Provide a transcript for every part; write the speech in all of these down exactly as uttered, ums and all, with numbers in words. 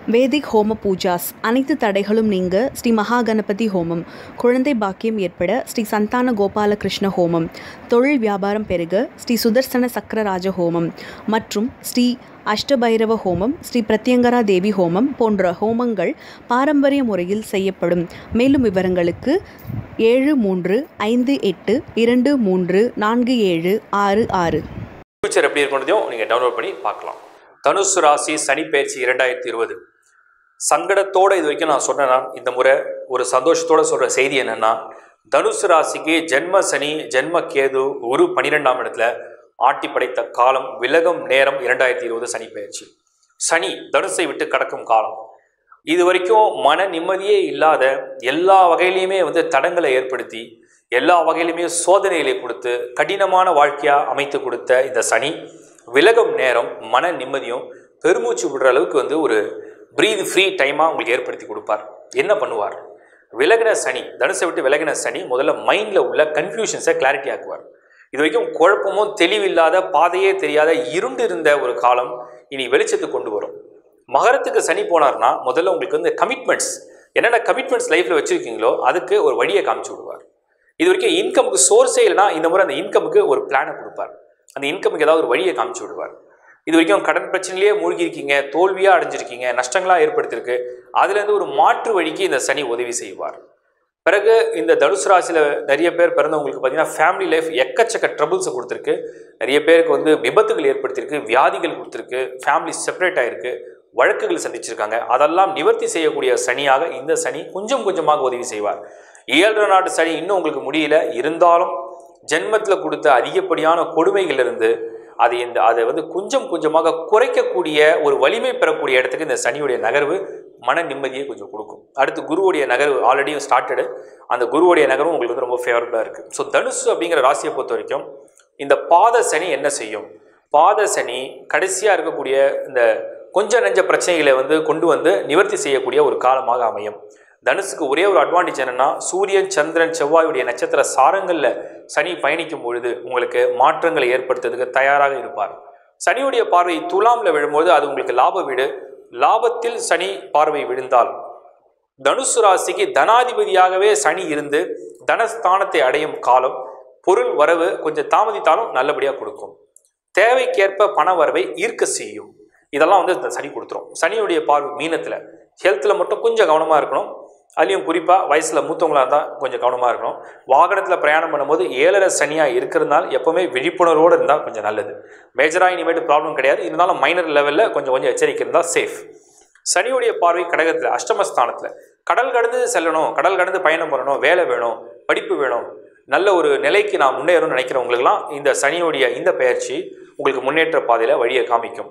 வேதிக் ஹோம பூஜாஸ் அனைத்து தடைகளும் நீங்க ஸ்ரீ மகாகணபதி ஹோமம், குழந்தை பாக்கியம் ஏற்பட ஸ்ரீ சந்தான கோபாலகிருஷ்ண ஹோமம், தொழில் வியாபாரம் பெருக ஸ்ரீ சுதர்சன சக்கரராஜ ஹோமம் மற்றும் ஸ்ரீ அஷ்டபைரவ ஹோமம், ஸ்ரீ பிரத்யங்கரா தேவி ஹோமம் போன்ற ஹோமங்கள் பாரம்பரிய முறையில் செய்யப்படும். மேலும் விவரங்களுக்கு ஏழு மூன்று ஐந்து எட்டு இரண்டு மூன்று நான்கு ஏழு ஆறு ஆறு. ஃபியூச்சர் எப்படி இருக்கிறதையும் நீங்கள் டவுன்லோட் பண்ணி பார்க்கலாம். தனுசு ராசி சனி பயிற்சி இரண்டாயிரத்தி இருபது சங்கடத்தோடு இது வரைக்கும் நான் சொன்னேன்னா, இந்த முறை ஒரு சந்தோஷத்தோடு சொல்கிற செய்தி என்னென்னா, தனுசு ராசிக்கு ஜென்ம சனி ஜென்ம கேது குரு பன்னிரெண்டாம் இடத்துல ஆட்டி படைத்த காலம் விலகும் நேரம் இரண்டாயிரத்தி இருபது சனி பயிற்சி. சனி தனுசை விட்டு கடக்கும் காலம். இது வரைக்கும் மன நிம்மதியே இல்லாத எல்லா வகையிலையுமே வந்து தடங்களை ஏற்படுத்தி எல்லா வகையிலுமே சோதனைகளை கொடுத்து கடினமான வாழ்க்கையாக அமைத்து கொடுத்த இந்த சனி விலகும் நேரம் மன நிம்மதியும் பெருமூச்சு விடுற அளவுக்கு வந்து ஒரு ப்ரீத் ஃப்ரீ டைமாக உங்களுக்கு ஏற்படுத்தி கொடுப்பார். என்ன பண்ணுவார்? விலகின சனி, தனுசை விட்டு விலகின சனி முதல்ல மைண்டில் உள்ள கன்ஃபியூஷன்ஸை கிளாரிட்டி ஆக்குவார். இது வரைக்கும் குழப்பமும் தெளிவில்லாத பாதையே தெரியாத இருண்டு இருந்த ஒரு காலம் இனி வெளிச்சத்துக்கு கொண்டு வரும். மகரத்துக்கு சனி போனார்னா முதல்ல உங்களுக்கு வந்து கமிட்மெண்ட்ஸ், என்னென்ன கமிட்மெண்ட்ஸ் லைஃப்பில் வச்சுருக்கீங்களோ அதுக்கு ஒரு வழியை காமிச்சு விடுவார். இது வரைக்கும் இன்கமுக்கு சோர்ஸே இல்லைனா இந்த முறை அந்த இன்கமுக்கு ஒரு பிளானை கொடுப்பார். அந்த இன்கமுக்கு ஏதாவது ஒரு வழியை காமிச்சு விடுவார். இது வரைக்கும் கடன் பிரச்சனையிலேயே மூழ்கியிருக்கீங்க, தோல்வியாக அடைஞ்சிருக்கீங்க, நஷ்டங்களாக ஏற்படுத்தியிருக்கு, அதுலேருந்து ஒரு மாற்று வழிக்கு இந்த சனி உதவி செய்வார். பிறகு இந்த தனுசு ராசியில் நிறைய பேர் பிறந்தவங்களுக்கு பார்த்தீங்கன்னா ஃபேமிலி லைஃப் எக்கச்சக்க ட்ரபிள்ஸை கொடுத்துருக்கு. நிறைய பேருக்கு வந்து விபத்துகள் ஏற்படுத்தியிருக்கு, வியாதிகள் கொடுத்துருக்கு, ஃபேமிலி செப்பரேட் ஆகிருக்கு, வழக்குகள் சந்திச்சிருக்காங்க. அதெல்லாம் நிவர்த்தி செய்யக்கூடிய சனியாக இந்த சனி கொஞ்சம் கொஞ்சமாக உதவி செய்வார். ஏழரை நாட்டு சனி இன்னும் உங்களுக்கு முடியல, இருந்தாலும் ஜென்மத்தில் கொடுத்த அதிகப்படியான கொடுமைகளிலிருந்து அதை இந்த அதை வந்து கொஞ்சம் கொஞ்சமாக குறைக்கக்கூடிய ஒரு வலிமை பெறக்கூடிய இடத்துக்கு இந்த சனியுடைய நகர்வு மன நிம்மதியை கொஞ்சம் கொடுக்கும். அடுத்து குருவுடைய நகர்வு ஆல்ரெடி ஸ்டார்டடு. அந்த குருவுடைய நகர்வும் உங்களுக்கு வந்து ரொம்ப ஃபேவரபுளாக இருக்குது. ஸோ தனுசு அப்படிங்கிற ராசியை பொறுத்த வரைக்கும் இந்த பாத சனி என்ன செய்யும்? பாத சனி கடைசியாக இருக்கக்கூடிய இந்த கொஞ்சம் நெஞ்ச பிரச்சனைகளை வந்து கொண்டு வந்து நிவர்த்தி செய்யக்கூடிய ஒரு காலமாக அமையும். தனுசுக்கு ஒரே ஒரு அட்வான்டேஜ் என்னென்னா, சூரியன் சந்திரன் செவ்வாயுடைய நட்சத்திர சாரங்களில் சனி பயணிக்கும் பொழுது உங்களுக்கு மாற்றங்களை ஏற்படுத்துறதுக்கு தயாராக இருப்பார். சனியுடைய பார்வை துலாமில் விழும்போது அது உங்களுக்கு லாப வீடு. லாபத்தில் சனி பார்வை விழுந்தால் தனுசு ராசிக்கு தனாதிபதியாகவே சனி இருந்து தனஸ்தானத்தை அடையும் காலம். பொருள் வரவு கொஞ்சம் தாமதித்தாலும் நல்லபடியாக கொடுக்கும். தேவைக்கேற்ப பண வரவை ஈர்க்க செய்யும். இதெல்லாம் வந்து சனி கொடுத்துரும். சனியுடைய பார்வை மீனத்தில். ஹெல்த்தில் மட்டும் கொஞ்சம் கவனமாக இருக்கணும். அதுலேயும் குறிப்பாக வயசில் மூத்தவங்களாக இருந்தால் கொஞ்சம் கவனமாக இருக்கணும். வாகனத்தில் பிரயாணம் பண்ணும்போது ஏழரை சனியாக இருக்கிறதுனால எப்போவுமே விழிப்புணர்வோடு இருந்தால் கொஞ்சம் நல்லது. மேஜராக இனிமேட்டு ப்ராப்ளம் கிடையாது, இருந்தாலும் மைனர் லெவலில் கொஞ்சம் கொஞ்சம் எச்சரிக்கை இருந்தால் சேஃப். சனியுடைய பார்வை கடகத்தில் அஷ்டமஸ்தானத்தில். கடல் கடந்து செல்லணும், கடல் கடந்து பயணம் பண்ணணும், வேலை வேணும், படிப்பு வேணும், நல்ல ஒரு நிலைக்கு நான் முன்னேறணும்னு நினைக்கிறவங்களுக்கெல்லாம் இந்த சனியுடைய இந்த பயிற்சி உங்களுக்கு முன்னேற்ற பாதையில் வழியை காமிக்கும்.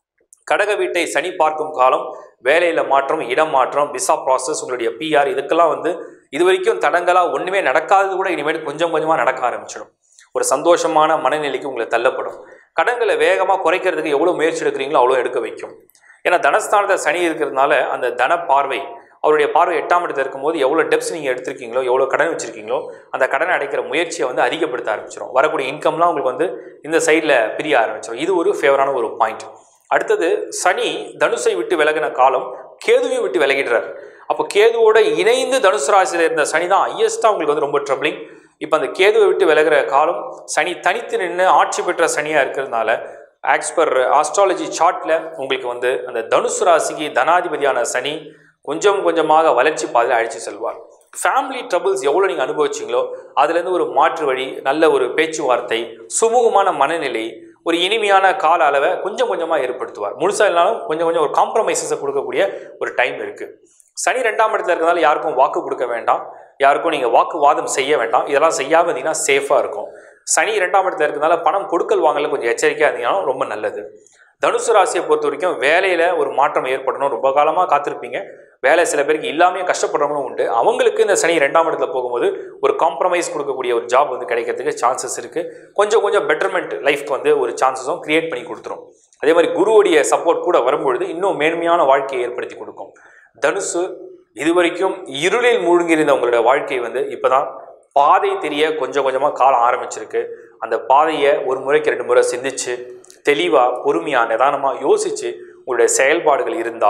கடக வீட்டை சனி பார்க்கும் காலம் வேலையில் மாற்றம், இடம் மாற்றம், விசா ப்ராசஸ், உங்களுடைய பிஆர், இதுக்கெல்லாம் வந்து இது வரைக்கும் தடங்களாக ஒன்றுமே நடக்காதது கூட இனிமேல் கொஞ்சம் கொஞ்சமாக நடக்க ஆரம்பிச்சிடும். ஒரு சந்தோஷமான மனநிலைக்கு உங்களை தள்ளப்படும். கடன்களை வேகமாக குறைக்கிறதுக்கு எவ்வளோ முயற்சி எடுக்கிறீங்களோ அவ்வளோ எடுக்க வைக்கும். ஏன்னா தனஸ்தானத்தில் சனி இருக்கிறதுனால அந்த தன பார்வை, அவருடைய பார்வை எட்டாம் இடத்துல இருக்கும்போது எவ்வளோ டெப்ஸ் நீங்கள் எடுத்திருக்கீங்களோ, எவ்வளோ கடன் வச்சுருக்கீங்களோ அந்த கடனை அடைக்கிற முயற்சியை வந்து அதிகப்படுத்த ஆரம்பிச்சிடும். வரக்கூடிய இன்கம்லாம் உங்களுக்கு வந்து இந்த சைடில் பிரிய ஆரம்பிச்சிடும். இது ஒரு ஃபேவரான ஒரு பாயிண்ட். அடுத்தது சனி தனுசை விட்டு விலகின காலம் கேதுவையும் விட்டு விலகிடுறார். அப்போ கேதுவோட இணைந்து தனுசு ராசியில் இருந்த சனி தான் ஹையஸ்ட்டாக உங்களுக்கு வந்து ரொம்ப ட்ரபிளிங். இப்போ அந்த கேதுவை விட்டு விலகிற காலம் சனி தனித்து நின்று ஆட்சி பெற்ற சனியாக இருக்கிறதுனால ஆஸ் பர் ஆஸ்ட்ராலஜி சார்ட்டில் உங்களுக்கு வந்து அந்த தனுசு ராசிக்கு தனாதிபதியான சனி கொஞ்சம் கொஞ்சமாக வளர்ச்சி பாதையில் அழைச்சி செல்வார். ஃபேமிலி ட்ரபிள்ஸ் எவ்வளோ நீங்கள் அனுபவிச்சிங்களோ அதுலேருந்து ஒரு மாற்று வழி, நல்ல ஒரு பேச்சுவார்த்தை, சுமூகமான மனநிலை, ஒரு இனிமையான கால அளவை கொஞ்சம் கொஞ்சமாக ஏற்படுத்துவார். முழுசாக இல்லைனாலும் கொஞ்சம் கொஞ்சம் ஒரு காம்ப்ரமைசஸை கொடுக்கக்கூடிய ஒரு டைம் இருக்குது. சனி ரெண்டாம் இடத்துல இருக்கிறதால யாருக்கும் வாக்கு கொடுக்க வேண்டாம், யாருக்கும் நீங்கள் வாக்குவாதம் செய்ய வேண்டாம். இதெல்லாம் செய்யாமல் இருந்தீங்கன்னா சேஃபாக இருக்கும். சனி ரெண்டாம் இடத்துல இருக்கிறதுனால பணம் கொடுக்கல் வாங்கல கொஞ்சம் எச்சரிக்கையாக இருந்தீங்கன்னா ரொம்ப நல்லது. தனுசு ராசியை பொறுத்த வரைக்கும் வேலையில் ஒரு மாற்றம் ஏற்படணும். ரொம்ப காலமாக காத்திருப்பீங்க, வேலை சில பேருக்கு இல்லாமல் கஷ்டப்படுறவங்களும் உண்டு. அவங்களுக்கு இந்த சனி ரெண்டாம் இடத்துல போகும்போது ஒரு காம்ப்ரமைஸ் கொடுக்கக்கூடிய ஒரு ஜாப் வந்து கிடைக்கிறதுக்கு சான்சஸ் இருக்குது. கொஞ்சம் கொஞ்சம் பெட்டர்மெண்ட் லைஃப்க்கு வந்து ஒரு சான்சஸும் க்ரியேட் பண்ணி கொடுத்துரும். அதே மாதிரி குருவுடைய சப்போர்ட் கூட வரும்பொழுது இன்னும் மேன்மையான வாழ்க்கையை ஏற்படுத்தி கொடுக்கும். தனுசு இது வரைக்கும் இருளில் மூழ்கியிருந்த உங்களோட வாழ்க்கை வந்து இப்போ தான் பாதை தெரிய கொஞ்சம் கொஞ்சமாக காலம் ஆரம்பிச்சிருக்கு. அந்த பாதையை ஒரு முறைக்கு ரெண்டு முறை சிந்திச்சு தெளிவாக பொறுமையாக நிதானமாக யோசித்து உங்களுடைய செயல்பாடுகள் இருந்தால்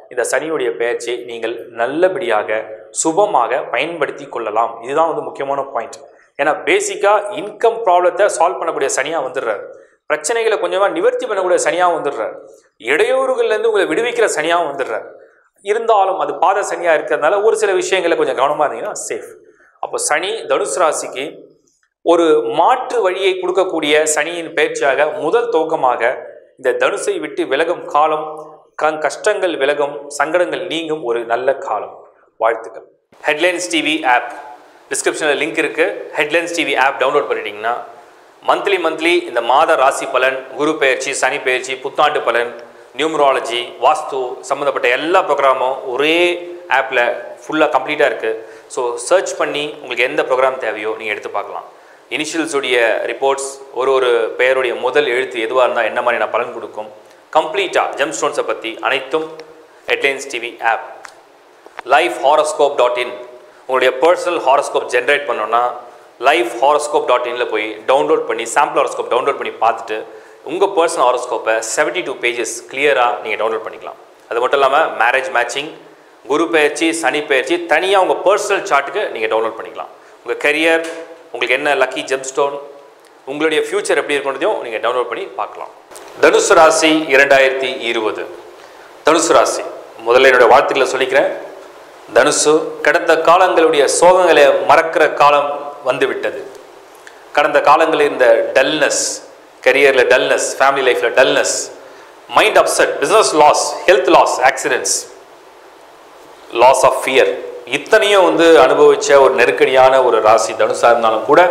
இந்த சனியுடைய பெயர்ச்சியை நீங்கள் நல்லபடியாக சுபமாக பயன்படுத்தி கொள்ளலாம். இதுதான் வந்து முக்கியமான பாயிண்ட். ஏன்னா பேசிக்காக இன்கம் ப்ராப்ளத்தை சால்வ் பண்ணக்கூடிய சனியாக வந்துடுறாரு, பிரச்சனைகளை கொஞ்சமாக நிவர்த்தி பண்ணக்கூடிய சனியாக வந்துடுறாரு, இடையூறுகள்லேருந்து உங்களை விடுவிக்கிற சனியாகவும் வந்துடுறாரு. இருந்தாலும் அது பாத சனியாக இருக்கிறதுனால ஒரு சில விஷயங்களை கொஞ்சம் கவனமாக இருந்தீங்கன்னா சேஃப். அப்போ சனி தனுசு ராசிக்கு ஒரு மாற்று வழியை கொடுக்கக்கூடிய சனியின் பயிற்சியாக முதல் துவக்கமாக இந்த தனுசை விட்டு விலகும் காலம், கஷ்டங்கள் விலகும், சங்கடங்கள் நீங்கும் ஒரு நல்ல காலம். வாழ்த்துக்கள். ஹெட்லைன்ஸ் டிவி ஆப் டிஸ்கிரிப்ஷனில் லிங்க் இருக்குது. ஹெட்லைன்ஸ் டிவி ஆப் டவுன்லோட் பண்ணிட்டீங்கன்னா மந்த்லி மந்த்லி இந்த மாத ராசி பலன், குரு பெயர்ச்சி, சனி பெயர்ச்சி, புத்தாண்டு பலன், நியூமராலஜி, வாஸ்து சம்மந்தப்பட்ட எல்லா ப்ரோக்ராமும் ஒரே ஆப்பில் ஃபுல்லாக கம்ப்ளீட்டாக இருக்குது. ஸோ சர்ச் பண்ணி உங்களுக்கு எந்த ப்ரோக்ராம் தேவையோ நீங்கள் எடுத்து பார்க்கலாம். இனிஷியல்ஸுடைய ரிப்போர்ட்ஸ், ஒரு ஒரு பெயருடைய முதல் எழுத்து எதுவாக இருந்தால் என்ன மாதிரி நான் பலன் கொடுக்கும், கம்ப்ளீட்டாக ஜெம் ஸ்டோன்ஸை பற்றி அனைத்தும் headlines TV app. Life horoscope dot in உங்களுடைய பர்சனல் ஹாரோஸ்கோப் ஜென்ரேட் பண்ணோன்னா லைஃப் ஹாரோஸ்கோப் டாட் இனில் போய் டவுன்லோட் பண்ணி சாம்பிள் ஹாரோஸ்கோப் டவுன்லோட் பண்ணி பார்த்துட்டு உங்கள் பர்சனல் ஹாரோஸ்கோப்பை செவன்ட்டி டூ பேஜஸ் கிளியராக நீங்கள் டவுன்லோட் பண்ணிக்கலாம். அது மட்டும் இல்லாமல் மேரேஜ் மேட்சிங், குரு பெயர்ச்சி, சனி பெயர்ச்சி தனியாக உங்கள் பர்சனல் சார்ட்டுக்கு நீங்கள் டவுன்லோட் பண்ணிக்கலாம். உங்கள் கரியர், உங்களுக்கு என்ன லக்கி ஜெம் ஸ்டோன், உங்களுடைய ஃப்யூச்சர் எப்படி இருக்கிறதையும் நீங்கள் டவுன்லோட் பண்ணி பார்க்கலாம். தனுசு ராசி இரண்டாயிரத்தி இருபது. தனுசு ராசி முதல்ல என்னுடைய வாழ்த்துக்களை சொல்லிக்கிறேன். தனுசு கடந்த காலங்களுடைய சோகங்களை மறக்கிற காலம் வந்துவிட்டது. கடந்த காலங்களில் இருந்த டல்னஸ், கரியரில் டல்னஸ், ஃபேமிலி லைஃப்பில் dullness, mind upset, business loss, health loss, accidents, loss of fear, இத்தனையும் வந்து அனுபவித்த ஒரு நெருக்கடியான ஒரு ராசி தனுசாக இருந்தாலும் கூட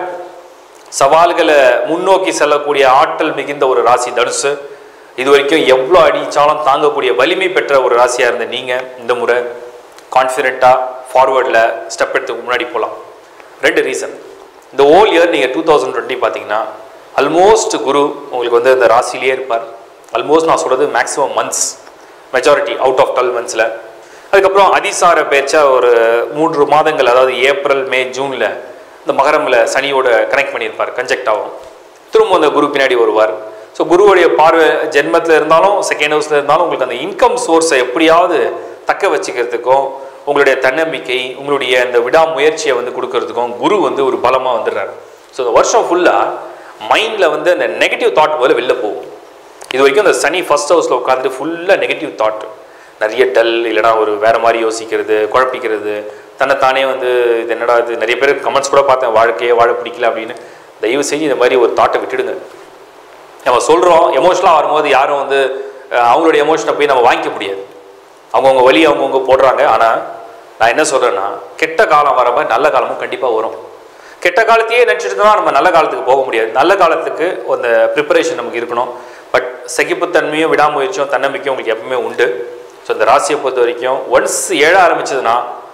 சவால்களை முன்னோக்கி செல்லக்கூடிய ஆற்றல் மிகுந்த ஒரு ராசி தனுசு. இது வரைக்கும் எவ்வளோ அடித்தாலும் தாங்கக்கூடிய வலிமை பெற்ற ஒரு ராசியாக இருந்த நீங்கள் இந்த முறை கான்ஃபிடென்ட்டாக ஃபார்வர்டில் ஸ்டெப் எடுத்துக்கு முன்னாடி போகலாம். ரெண்டு ரீசன். இந்த ஹோல் இயர் நீங்கள் டூ தௌசண்ட் டுவெண்ட்டி பார்த்தீங்கன்னா ஆல்மோஸ்ட் குரு உங்களுக்கு வந்து இந்த ராசிலேயே இருப்பார். ஆல்மோஸ்ட் நான் சொல்கிறது maximum months, majority out of twelve மந்த்ஸில். அதுக்கப்புறம் அதிசார பேச்சா ஒரு மூன்று மாதங்கள், அதாவது ஏப்ரல், மே, ஜூனில் இந்த மகரமில் சனியோட கனெக்ட் பண்ணியிருப்பார், கன்ஜெக்ட் ஆகும். திரும்ப அந்த குரு பின்னாடி வருவார். ஸோ குருவுடைய பார்வை ஜென்மத்தில் இருந்தாலும் செகண்ட் ஹவுஸில் இருந்தாலும் உங்களுக்கு அந்த இன்கம் சோர்ஸை எப்படியாவது தக்க வச்சுக்கிறதுக்கும், உங்களுடைய தன்னம்பிக்கை, உங்களுடைய இந்த விடாமுயற்சியை வந்து கொடுக்கறதுக்கும் குரு வந்து ஒரு பலமாக வந்துடுறாரு. ஸோ இந்த வருஷம் ஃபுல்லாக மைண்டில் வந்து அந்த நெகட்டிவ் தாட் போல வெளில போகும். இது வரைக்கும் அந்த சனி ஃபர்ஸ்ட் ஹவுஸில் உட்காந்துட்டு ஃபுல்லாக நெகட்டிவ் தாட், நிறைய டல், இல்லைனா ஒரு வேறு மாதிரி யோசிக்கிறது, குழப்பிக்கிறது, தன்னைத்தானே வந்து இது என்னடா இது, நிறைய பேர் கமெண்ட்ஸ் கூட பார்த்தேன், வாழ்க்கையே வாழ பிடிக்கல அப்படின்னு. தயவு செஞ்சு இந்த மாதிரி ஒரு தாட்டை விட்டுடுங்க. நம்ம சொல்கிறோம், எமோஷனலாக வரும்போது யாரும் வந்து அவங்களுடைய எமோஷனை போய் நம்ம வாங்கிக்க முடியாது. அவங்கவுங்க வழி அவங்கவுங்க போடுறாங்க. ஆனால் நான் என்ன சொல்கிறேன்னா, கெட்ட காலம் வரப்போ நல்ல காலமும் கண்டிப்பாக வரும். கெட்ட காலத்தையே நினச்சிட்டு தான் நம்ம நல்ல காலத்துக்கு போக முடியாது. நல்ல காலத்துக்கு அந்த ப்ரிப்பரேஷன் நமக்கு இருக்கணும். பட் சகிப்புத்தன்மையும் விடாமுயற்சியும் தன்னம்பிக்கையும் உங்களுக்கு எப்பவுமே உண்டு. ஸோ இந்த ராசியை பொறுத்த வரைக்கும் ஒன்ஸ் ஏழ ஆரம்பிச்சதுன்னா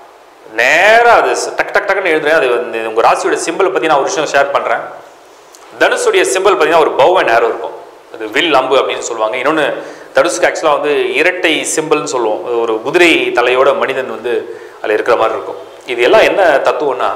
நேராக அது டக் டக் டக்குன்னு எழுதுறேன். அது வந்து உங்கள் ராசியோட சிம்பிளை பற்றி நான் ஒரு விஷயம் ஷேர் பண்ணுறேன். தனுஷுடைய சிம்பிள் பார்த்தீங்கன்னா ஒரு பவ் அண்ட் ஆரோ இருக்கும். அது வில் அம்பு அப்படின்னு சொல்லுவாங்க. இன்னொன்று தனுஷுக்கு ஆக்சுவலாக வந்து இரட்டை சிம்பிள்னு சொல்லுவோம். ஒரு குதிரை தலையோட மனிதன் வந்து அதில் இருக்கிற மாதிரி இருக்கும். இது எல்லாம் என்ன தத்துவம்னா,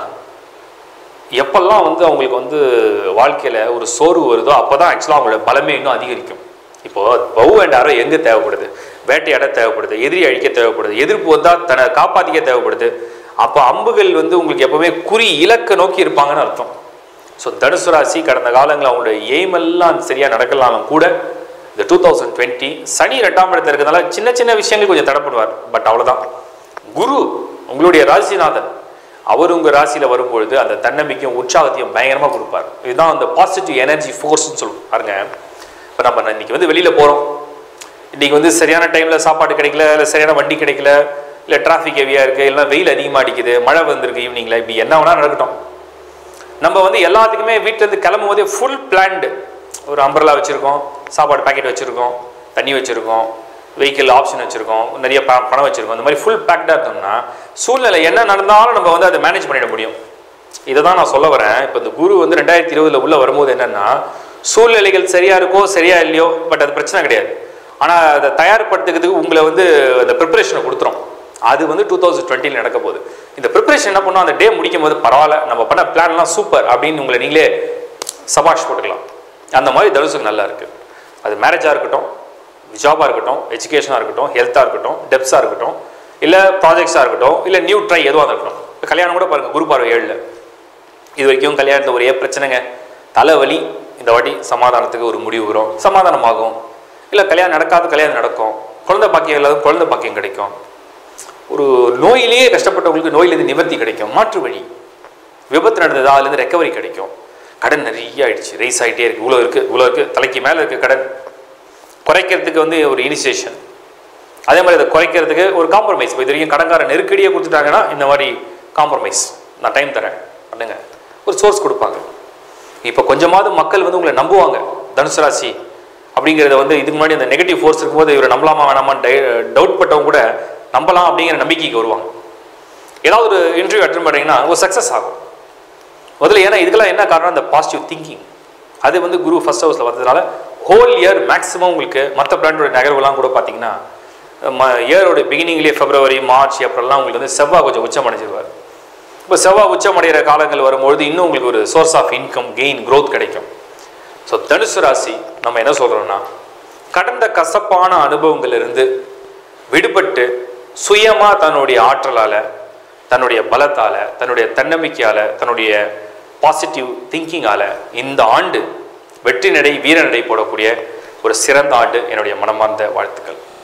எப்பெல்லாம் வந்து அவங்களுக்கு வந்து வாழ்க்கையில் ஒரு சோர்வு வருதோ அப்போ தான் ஆக்சுவலாக அவங்களோட பலமே இன்னும் அதிகரிக்கும். இப்போது பவ் அண்ட் ஆரோ எங்கே தேவைப்படுது? வேட்டையாட தேவைப்படுது, எதிரி அழிக்க தேவைப்படுது, எதிர்ப்பு வந்தால் தன்னை காப்பாற்றிக்க தேவைப்படுது. அப்போ அம்புகள் வந்து உங்களுக்கு எப்போவுமே குறி இலக்க நோக்கி இருப்பாங்கன்னு அர்த்தம். ஸோ தனுசு ராசி கடந்த காலங்களில் அவங்களுடைய எய்மெல்லாம் சரியாக நடக்கலாலும் கூட இந்த டூ தௌசண்ட் டுவெண்ட்டி சனி ரெண்டாம் இடத்துல இருக்கிறதுனால சின்ன சின்ன விஷயங்கள் கொஞ்சம் தடைப்படுவார். பட் அவ்வளோதான். குரு உங்களுடைய ராசிநாதன், அவர் உங்கள் ராசியில் வரும்பொழுது அந்த தன்னம்பிக்கையும் உற்சாகத்தையும் பயங்கரமாக கொடுப்பார். இதுதான் அந்த பாசிட்டிவ் எனர்ஜி ஃபோர்ஸ்ன்னு சொல்லுவோம். பாருங்க, இப்போ நம்ம இன்னைக்கு வந்து வெளியில் போகிறோம், இன்றைக்கி வந்து சரியான டைமில் சாப்பாடு கிடைக்கல, இல்லை சரியான வண்டி கிடைக்கல, இல்லை டிராஃபிக் ஹெவியாக இருக்குது, இல்லை வெயில் அதிகமாக அடிக்குது, மழை வந்திருக்கு ஈவினிங்கில், இப்படி என்ன வேணால் நடக்கட்டும். நம்ம வந்து எல்லாத்துக்குமே வீட்டிலேருந்து கிளம்பும் போதே ஃபுல் பிளான்டு, ஒரு அம்பர்லா வச்சுருக்கோம், சாப்பாடு பேக்கெட் வச்சுருக்கோம், தண்ணி வச்சுருக்கோம், வெஹிக்கிள் ஆப்ஷன் வச்சுருக்கோம், நிறைய ப பணம் வச்சுருக்கோம். இந்த மாதிரி ஃபுல் பேக்டாக இருந்தோம்னா சூழ்நிலை என்ன நடந்தாலும் நம்ம வந்து அதை மேனேஜ் பண்ணிட முடியும். இதை தான் நான் சொல்ல வரேன். இப்போ இந்த குரு வந்து ரெண்டாயிரத்தி இருபதில் உள்ளே வரும்போது என்னென்னா, சூழ்நிலைகள் சரியாக இருக்கோ சரியா இல்லையோ, பட் அது பிரச்சனை கிடையாது. ஆனால் அதை தயார்படுத்துக்கிறதுக்கு உங்களை வந்து அந்த ப்ரிப்பரேஷனை கொடுத்துரும். அது வந்து டூ தௌசண்ட் டுவெண்ட்டியில் நடக்க போகுது. இந்த ப்ரிப்பரேஷன் என்ன பண்ணோம், அந்த டே முடிக்கும் போது பரவாயில்ல, நம்ம பண்ண பிளான்லாம் சூப்பர் அப்படின்னு உங்களை நீங்களே சபாஷ் போட்டுக்கலாம். அந்த மாதிரி தனுசுக்கு நல்லா இருக்குது. அது மேரேஜாக இருக்கட்டும், ஜாபாக இருக்கட்டும், எஜுகேஷனாக இருக்கட்டும், ஹெல்த்தாக இருக்கட்டும், டெப்ஸாக இருக்கட்டும், இல்லை ப்ராஜெக்ட்ஸாக இருக்கட்டும், இல்லை நியூ ட்ரை எதுவாக இருக்கட்டும். இப்போ கல்யாணம் கூட பாருங்கள், குரு பார்வை ஏழில். இது வரைக்கும் கல்யாணத்தில் ஒரே பிரச்சனைங்க, தலைவலி. இந்த வாட்டி சமாதானத்துக்கு ஒரு முடிவு வரும், சமாதானமாகும். இல்லை கல்யாணம் நடக்காத கல்யாணம் நடக்கும், குழந்தை பாக்கியம் இல்லாத குழந்தை பாக்கியம் கிடைக்கும். ஒரு நோயிலேயே கஷ்டப்பட்டவங்களுக்கு நோயிலேருந்து நிவர்த்தி கிடைக்கும், மாற்று வழி. விபத்து நடந்ததா அதுலேருந்து ரெக்கவரி கிடைக்கும். கடன் நிறைய ஆயிடுச்சு, ரைஸ் ஆகிட்டே இருக்குது, இவ்வளோ இருக்குது இவ்வளோ இருக்குது, தலைக்கு மேலே இருக்குது கடன், குறைக்கிறதுக்கு வந்து ஒரு இனிஷியேஷன். அதே மாதிரி அதை குறைக்கிறதுக்கு ஒரு காம்ப்ரமைஸ். இப்போ இது வரைக்கும் கடன்கார நெருக்கடியே கொடுத்துட்டாங்கன்னா இந்த மாதிரி காம்ப்ரமைஸ், நான் டைம் தரேன் பண்ணுங்க, ஒரு சோர்ஸ் கொடுப்பாங்க. இப்போ கொஞ்சமாவது மக்கள் வந்து உங்களை நம்புவாங்க. தனுசு ராசி அப்படிங்கிறத வந்து இதுக்கு முன்னாடி அந்த நெகட்டிவ் ஃபோர்ஸ் இருக்கும்போது இவரை நம்பலாமா வேணாமான்னு டை டவுட் பட்டவங்க கூட நம்பலாம் அப்படிங்கிற நம்பிக்கைக்கு வருவாங்க. ஏதாவது ஒரு இன்டர்வியூ அட்டெண்ட் பண்ணுறீங்கன்னா ஒரு சக்ஸஸ் ஆகும் முதல்ல. ஏன்னா இதுக்கெல்லாம் என்ன காரணம், அந்த பாசிட்டிவ் திங்கிங். அது வந்து குரு ஃபர்ஸ்ட் ஹவுஸில் வந்ததுனால ஹோல் இயர் மேக்ஸிமம் உங்களுக்கு மற்ற பிளானோட நகர்வுலாம் கூட பார்த்தீங்கன்னா இயரோட பிகினிங்லேயே பிப்ரவரி, மார்ச், ஏப்ரல்லாம் உங்களுக்கு வந்து செவ்வாய் கொஞ்சம் உச்சம் அடைஞ்சிருவார். இப்போ செவ்வாய் உச்சம் அடைகிற காலங்கள் வரும்பொழுது இன்னும் உங்களுக்கு ஒரு source of income gain growth கிடைக்கும். ஸோ தனுசு ராசி நம்ம என்ன சொல்கிறோம்னா, கடந்த கசப்பான அனுபவங்களிலிருந்து விடுபட்டு சுயமாக தன்னுடைய ஆற்றலால், தன்னுடைய பலத்தால், தன்னுடைய தன்னம்பிக்கையால், தன்னுடைய பாசிட்டிவ் திங்கிங்கால் இந்த ஆண்டு வெற்றி நடை வீர நடை போடக்கூடிய ஒரு சிறந்த ஆண்டு. என்னுடைய மனமார்ந்த வாழ்த்துக்கள்.